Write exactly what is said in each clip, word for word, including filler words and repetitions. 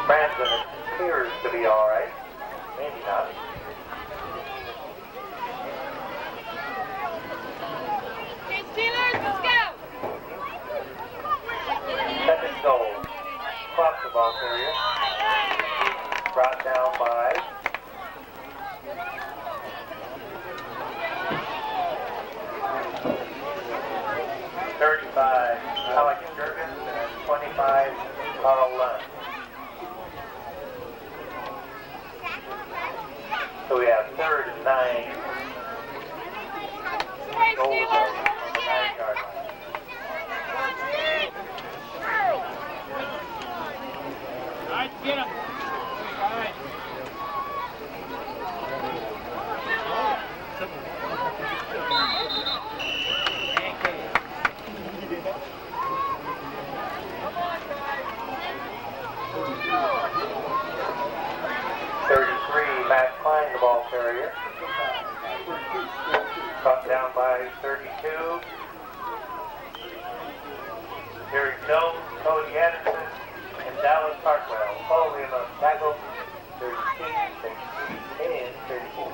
Branson appears to be all right. Maybe not. Okay, Steelers, let's go! Second goal. Across the ball carrier. Brought down by thirty-five, Alex Jurgens, and twenty-five, Carl Lund. So we have third and nine. Goal on the nine-yard line. All right, get him. All right. thirty-three, Matt Klein, the ball carrier. Caught down by thirty-two. Terry Jones, Cody Anderson, and Dallas Hartwell. Following on tackle, thirty-two, thirty-three, and thirty-four.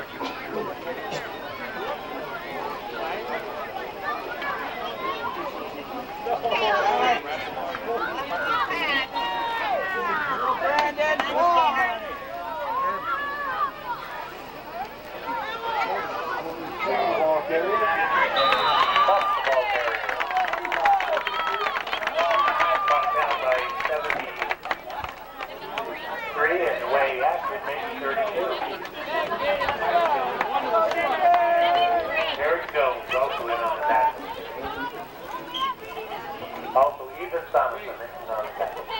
Brandon, ball. Ball carrier. Off the ball carrier. Caught down by seventy-three, and away action makes thirty-two. Terry Jones also in on the tackle. Also, Ethan Thomason is on the tackle.